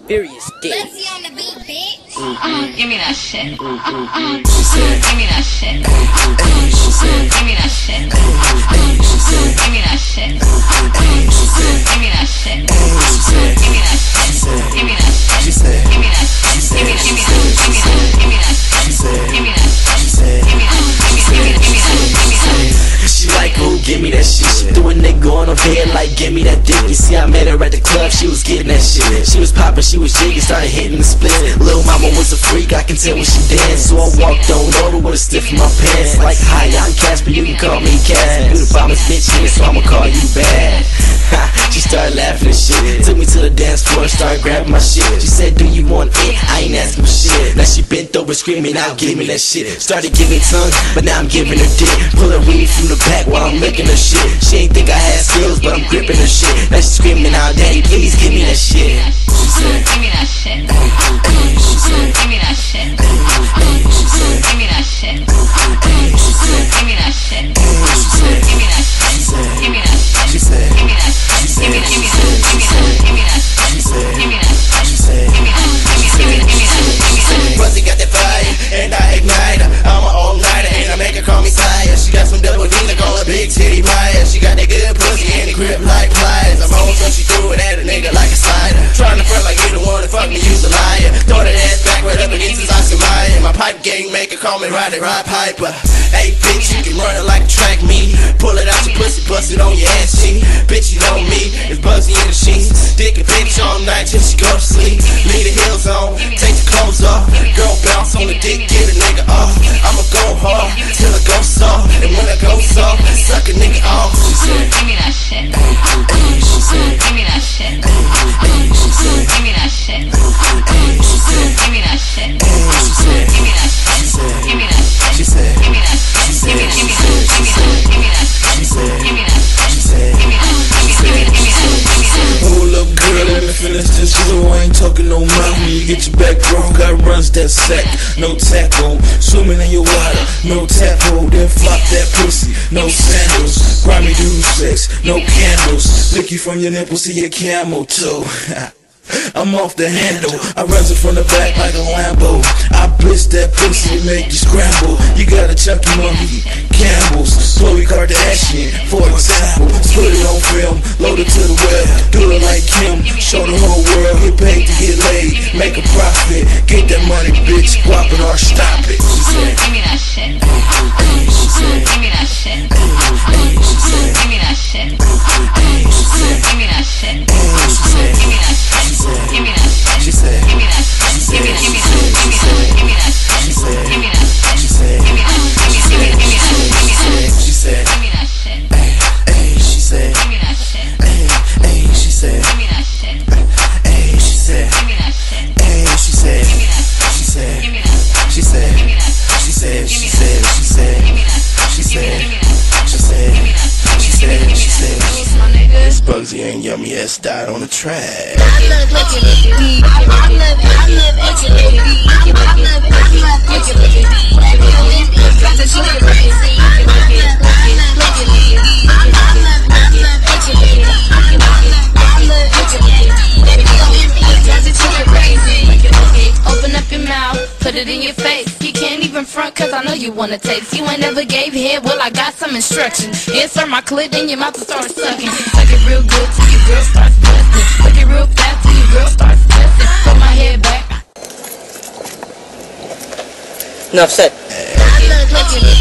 Furious dick. Let's see on the beat, bitch. Give me that shit. She said, Give me that shit. she said, Give me that shit. she said, Give me that shit. she said, Give me that shit. she said, Give me that shit. Give me that shit. she said, Give me that shit. Give me that shit. Give me that shit. she said, Give me that shit. she said, Give me that shit. Give me that shit. she like, oh, give me that shit. She threw a nigga on her head like, give me that dick. You see, I met her at the club, she was getting that shit. She was popping, she was jigging, started hitting the split. Lil' mama was a freak, I can tell when she danced. So I walked on over with a stiff in my pants. Like, hi, I'm Casper, you can call me Cass. You the bomber's bitch here, so I'ma call you bad. She started laughing and shit. Took me to the dance floor, started grabbing my shit. She said, do you want it? I ain't asking for shit. Now she bent over screaming out, give me that shit. Started giving tongue, but now I'm giving her dick. Pull her weed from the back while I'm licking her shit. She ain't think I had skills, but I'm gripping her shit. Now she screaming out, daddy, please give me that shit. She said, Give me that shit. she said, Give me that shit. she said, Give me that shit. she said, Give me that shit. she said, Give me that shit. Give me that shit. she said, Give me that shit. she said, Give me that she shit. Give me that shit. she said, Give me that shit. she said, Give me that shit. Pussy got that fire, and I ignite her. I'm an all-nighter, and I make her call me sire. She got some double D, I call her Big Titty Maya. She got that good pussy, and it grip like pliers. I'm home, so she threw it at a nigga like a slider. Trying to front like you the one to fuck me, you's a liar. Throw that ass back right up against his Oscar Mayer. My pipe gang maker, call me Roddy Rod Piper. Hey, bitch, you can run it like a track meet. Pull it out your pussy, bust it on your ass cheek. Bitch, you know me, it's Buzzy in the sheets. Dick a bitch all night till she go to sleep. Leave the heels on, take the clothes off. Girl bounce on the dick, get a nigga off. I'ma go hard till I go soft. And when I go soft, suck a nigga off. She said, Give me that shit. she said, Give me that shit. she said, Give me that shit. she said, Give me that shit. she said, Give me that she shit. said, Give me that shit. she said, Give me that shit. she Give me said, that she shit. said, Give me that shit. she said, Give me that shit. she said, Give me that shit. Give me that shit. Hold up, girl, let me finish this slow. I ain't talking no mouth when you get your back wrong. Got runs that sack, no tackle. Swimming in your water, no tackle. Then flop that pussy, no sandals. Grimy dude sex, no candles. Lick you from your nipples to your camel toe. I'm off the handle, I runs it from the back like a Lambo. I blitz that pussy and make you scramble. You got a Chucky Monkey, Campbell's, Khloe Kardashian, for example. Put it on film, load it to the web. Do it like Kim, show the whole world. Get paid to get laid, make a profit. Get that money, bitch, whop it or stop it. She said, Give me that shit. she said, Give me that shit. she said, Give me that shit. she said, Give me that shit. she said, Give me that shit. Give me that shit. she said, Give me that shit. Give me that shit. Give me that shit. she said, Give me that shit. she said, Give me that shit. Give me that shit. she said, Give me that shit. hey, she said, Give me that shit. hey, she said, Give me that shit. hey, she said, Give me that shit. hey, she said, Give me that shit. she said, Give me that shit. she said, Give me that shit. she said, Give she me said, that she said, Give me that shit. she said, Give me that shit. she said, Give me that shit. she said, she said, My nigga. It's Bugsy and Yummy S died on the track. Open up your mouth, put it in your face. You can't even front cause I know you wanna taste. You ain't never gave head, well I got some instructions. Insert my clit in your mouth and start sucking. Suck it real good till your girl starts busting. Suck it real fast till your girl starts busting. Put my head back. enough said. Look at